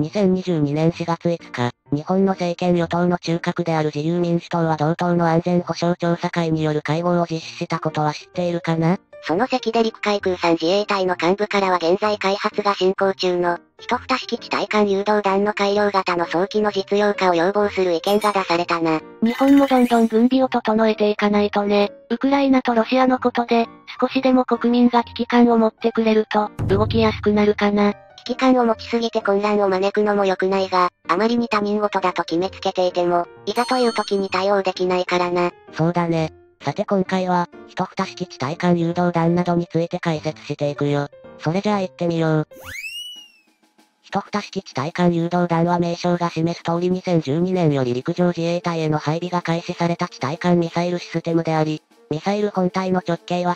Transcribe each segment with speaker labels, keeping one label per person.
Speaker 1: 2022年4月5日、日本の政権与党の中核である自由民主党は同党の安全保障調査会による会合を実施したことは知っているかな？
Speaker 2: その席で陸海空3自衛隊の幹部からは現在開発が進行中の、一蓋式地対艦誘導弾の改良型の早期の実用化を要望する意見が出されたな。
Speaker 3: 日本もどんどん軍備を整えていかないとね。ウクライナとロシアのことで、少しでも国民が危機感を持ってくれると、動きやすくなるかな。
Speaker 2: 危機感を持ちすぎて混乱を招くのも良くないが、あまりに他人事だと決めつけていても、いざという時に対応できないからな。
Speaker 1: そうだね。さて今回は、一蓋式地対艦誘導弾などについて解説していくよ。それじゃあ行ってみよう。一蓋式地対艦誘導弾は名称が示す通り2012年より陸上自衛隊への配備が開始された地対艦ミサイルシステムであり、ミサイル本体の直径は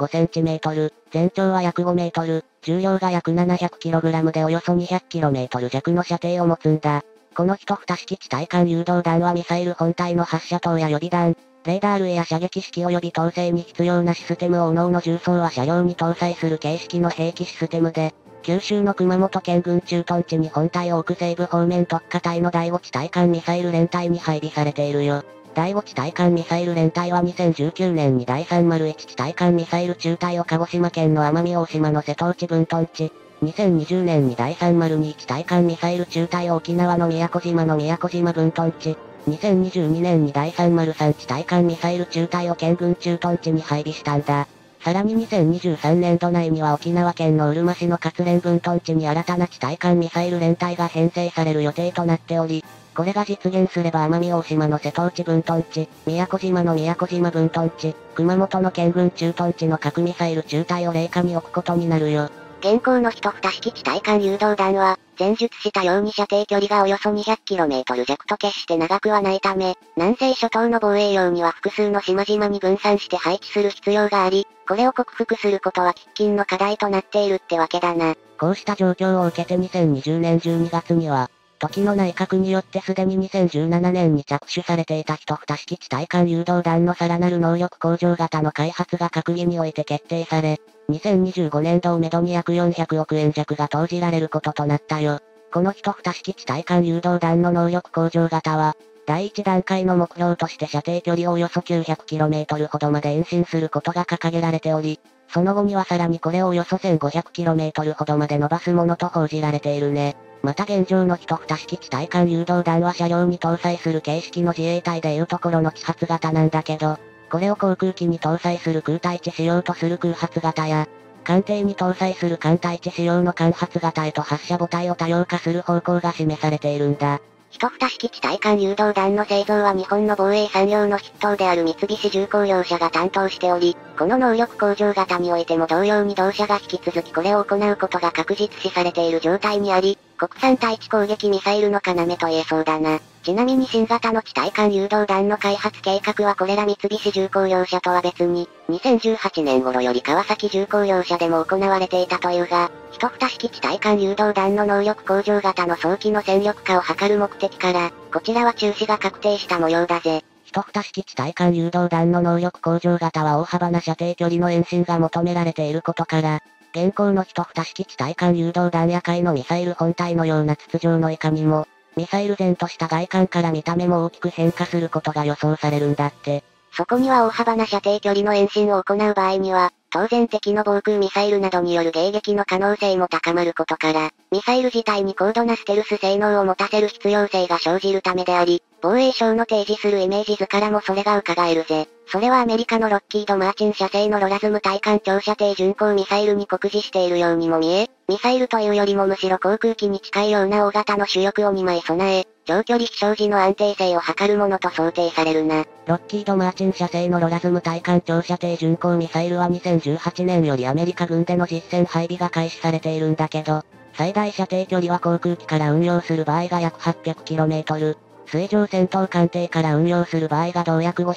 Speaker 1: 35cm、全長は約 5m、重量が約 700kg でおよそ 200km 弱の射程を持つんだ。この一蓋式地対艦誘導弾はミサイル本体の発射塔や予備弾、レーダー類や射撃式及び統制に必要なシステムを各々重装は車両に搭載する形式の兵器システムで、九州の熊本県軍駐屯地に本体を置く西部方面特化隊の第5地対艦ミサイル連隊に配備されているよ。第5地対艦ミサイル連隊は2019年に第301地対艦ミサイル中隊を鹿児島県の奄美大島の瀬戸内分屯地、2020年に第302地対艦ミサイル中隊を沖縄の宮古島の宮古島分屯地、2022年に第303地対艦ミサイル中隊を県軍駐屯地に配備したんだ。さらに2023年度内には沖縄県のうるま市の活連分屯地に新たな地対艦ミサイル連隊が編成される予定となっており、これが実現すれば奄美大島の瀬戸内分屯地、宮古島の宮古島分屯地、熊本の県軍駐屯地の核ミサイル中隊を冷下に置くことになるよ。
Speaker 2: 現行の一蓋式地対艦誘導弾は、前述したように射程距離がおよそ 200km 弱と決して長くはないため、南西諸島の防衛用には複数の島々に分散して配置する必要があり、これを克服することは喫緊の課題となっているってわけだな。
Speaker 1: こうした状況を受けて2020年12月には、時の内閣によってすでに2017年に着手されていた一蓋式地対艦誘導弾のさらなる能力向上型の開発が閣議において決定され、2025年度をめどに約400億円弱が投じられることとなったよ。この一蓋式地対艦誘導弾の能力向上型は、第一段階の目標として射程距離をおよそ 900km ほどまで延伸することが掲げられており、その後にはさらにこれをおよそ 1500km ほどまで伸ばすものと報じられているね。また現状の一蓋式地対艦誘導弾は車両に搭載する形式の自衛隊でいうところの揮発型なんだけど、これを航空機に搭載する空対地仕様とする空発型や、艦艇に搭載する艦対地仕様の艦発型へと発射母体を多様化する方向が示されているんだ。
Speaker 2: 一蓋式地対艦誘導弾の製造は日本の防衛産業の筆頭である三菱重工業者が担当しており、この能力向上型においても同様に同社が引き続きこれを行うことが確実視されている状態にあり、国産対地攻撃ミサイルの要と言えそうだな。ちなみに新型の地対艦誘導弾の開発計画はこれら三菱重工業者とは別に、2018年頃より川崎重工業者でも行われていたというが、一蓋式地対艦誘導弾の能力向上型の早期の戦力化を図る目的から、こちらは中止が確定した模様だぜ。
Speaker 1: 一蓋式地対艦誘導弾の能力向上型は大幅な射程距離の延伸が求められていることから、現行の一蓋式地対艦誘導弾や海のミサイル本体のような筒状のいかにも、ミサイル前とした外観から見た目も大きく変化することが予想されるんだって。
Speaker 2: そこには大幅な射程距離の延伸を行う場合には、当然敵の防空ミサイルなどによる迎撃の可能性も高まることから、ミサイル自体に高度なステルス性能を持たせる必要性が生じるためであり、防衛省の提示するイメージ図からもそれが伺えるぜ。それはアメリカのロッキード・マーチン社製のロラズム対艦長射程巡航ミサイルに酷似しているようにも見え、ミサイルというよりもむしろ航空機に近いような大型の主翼を2枚備え、長距離飛翔時の安定性を図るものと想定されるな。
Speaker 1: ロッキード・マーチン社製のロラズム対艦長射程巡航ミサイルは2018年よりアメリカ軍での実戦配備が開始されているんだけど、最大射程距離は航空機から運用する場合が約 800km、水上戦闘艦艇から運用する場合が同約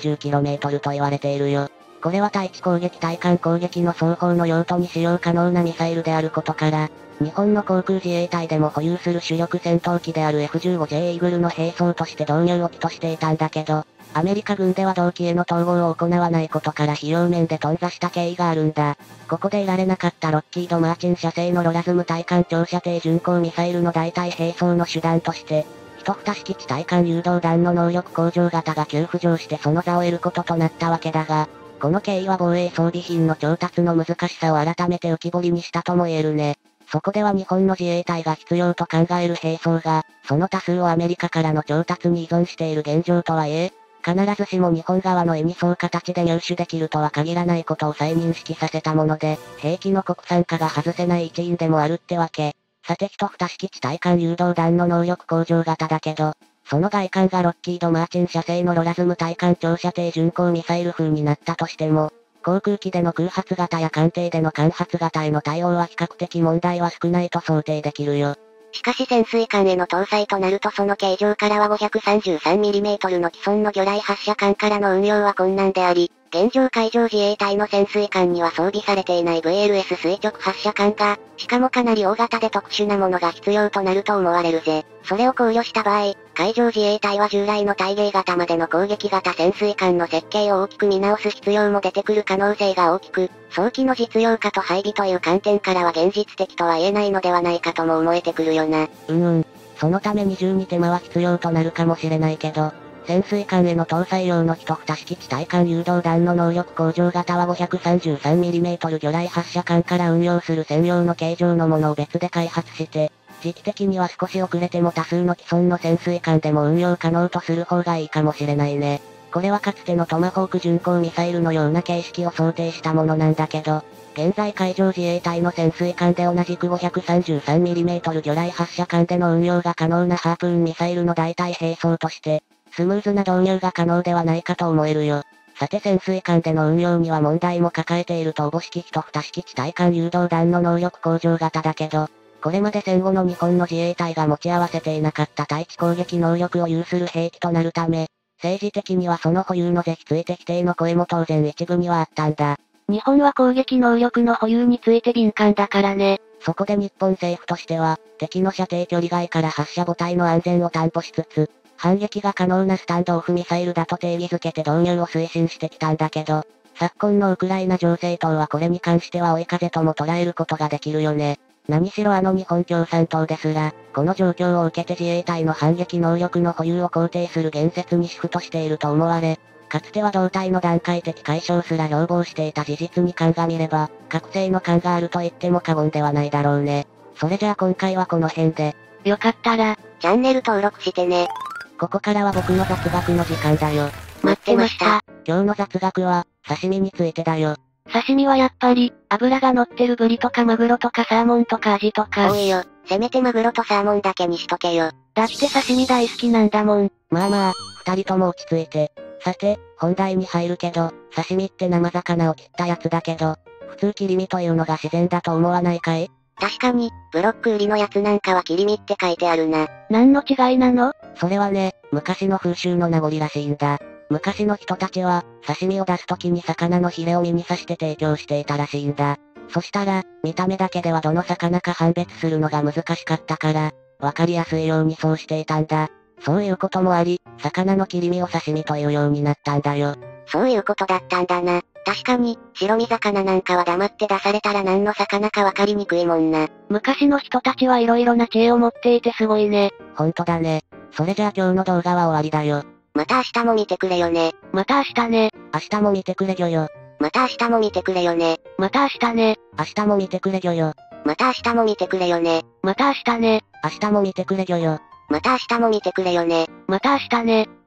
Speaker 1: 560km と言われているよ。これは対地攻撃対艦攻撃の双方の用途に使用可能なミサイルであることから、日本の航空自衛隊でも保有する主力戦闘機である F-15J イーグルの兵装として導入を期としていたんだけど、 アメリカ軍では同機への統合を行わないことから費用面で頓挫した経緯があるんだ。ここで得られなかったロッキード・マーチン社製のロラズム対艦長射程巡航ミサイルの代替並走の手段として、一蓋式地対艦誘導弾の能力向上型が急浮上してその座を得ることとなったわけだが、この経緯は防衛装備品の調達の難しさを改めて浮き彫りにしたとも言えるね。そこでは日本の自衛隊が必要と考える兵装が、その多数をアメリカからの調達に依存している現状とはいえ、必ずしも日本側の意に沿う形で入手できるとは限らないことを再認識させたもので、兵器の国産化が外せない一因でもあるってわけ。さて一蓋式地対艦誘導弾の能力向上型だけど、その外観がロッキード・マーチン社製のロラズム対艦長射程巡航ミサイル風になったとしても、航空機での空発型や艦艇での間発型への対応は比較的問題は少ないと想定できるよ。
Speaker 2: しかし潜水艦への搭載となるとその形状からは 533mm の既存の魚雷発射管からの運用は困難であり、現状海上自衛隊の潜水艦には装備されていない VLS 垂直発射管が、しかもかなり大型で特殊なものが必要となると思われるぜ。それを考慮した場合、海上自衛隊は従来の対迎型までの攻撃型潜水艦の設計を大きく見直す必要も出てくる可能性が大きく、早期の実用化と配備という観点からは現実的とは言えないのではないかとも思えてくるよな。
Speaker 1: そのため二重に手間は必要となるかもしれないけど、潜水艦への搭載用の一蓋式地対艦誘導弾の能力向上型は 533mm 魚雷発射管から運用する専用の形状のものを別で開発して、時期的には少し遅れても多数の既存の潜水艦でも運用可能とする方がいいかもしれないね。これはかつてのトマホーク巡航ミサイルのような形式を想定したものなんだけど、現在海上自衛隊の潜水艦で同じく 533mm 魚雷発射管での運用が可能なハープーンミサイルの代替兵装として、スムーズな導入が可能ではないかと思えるよ。さて潜水艦での運用には問題も抱えているとおぼしき一蓋式地対艦誘導弾の能力向上型だけど、これまで戦後の日本の自衛隊が持ち合わせていなかった対地攻撃能力を有する兵器となるため、政治的にはその保有の是非ついて否定の声も当然一部にはあったんだ。
Speaker 3: 日本は攻撃能力の保有について敏感だからね。
Speaker 1: そこで日本政府としては、敵の射程距離外から発射母体の安全を担保しつつ、反撃が可能なスタンドオフミサイルだと定義づけて導入を推進してきたんだけど、昨今のウクライナ情勢等はこれに関しては追い風とも捉えることができるよね。何しろ日本共産党ですら、この状況を受けて自衛隊の反撃能力の保有を肯定する言説にシフトしていると思われ、かつては同体の段階的解消すら標榜していた事実に鑑みれば、覚醒の感があると言っても過言ではないだろうね。それじゃあ今回はこの辺で。
Speaker 3: よかったら、
Speaker 2: チャンネル登録してね。
Speaker 1: ここからは僕の雑学の時間だよ。
Speaker 2: 待ってました。
Speaker 1: 今日の雑学は、刺身についてだよ。
Speaker 3: 刺身はやっぱり、脂が乗ってるブリとかマグロとかサーモンとかアジとか。
Speaker 2: 多いよ。せめてマグロとサーモンだけにしとけよ。
Speaker 3: だって刺身大好きなんだもん。
Speaker 1: まあ、二人とも落ち着いて。さて、本題に入るけど、刺身って生魚を切ったやつだけど、普通切り身というのが自然だと思わないかい？
Speaker 2: 確かに、ブロック売りのやつなんかは切り身って書いてあるな。
Speaker 3: 何の違いなの？
Speaker 1: それはね、昔の風習の名残らしいんだ。昔の人たちは、刺身を出す時に魚のヒレを身に刺して提供していたらしいんだ。そしたら、見た目だけではどの魚か判別するのが難しかったから、わかりやすいようにそうしていたんだ。そういうこともあり、魚の切り身を刺身というようになったんだよ。
Speaker 2: そういうことだったんだな。確かに、白身魚なんかは黙って出されたら何の魚かわかりにくいもんな。
Speaker 3: 昔の人たちはいろいろな知恵を持っていてすごいね。
Speaker 1: ほんとだね。それじゃあ今日の動画は終わりだよ。
Speaker 2: また明日も見てくれよね。
Speaker 3: また明日ね。
Speaker 1: 明日も見てくれぎょよ。
Speaker 2: また明日も見てくれよね。
Speaker 3: また明日ね。
Speaker 1: 明日も見てくれぎょよ。
Speaker 2: また明日も見てくれよね。
Speaker 3: また明日ね。
Speaker 1: 明日も見てくれぎょよ。
Speaker 2: また明日も見てくれよね。
Speaker 3: また明日ね。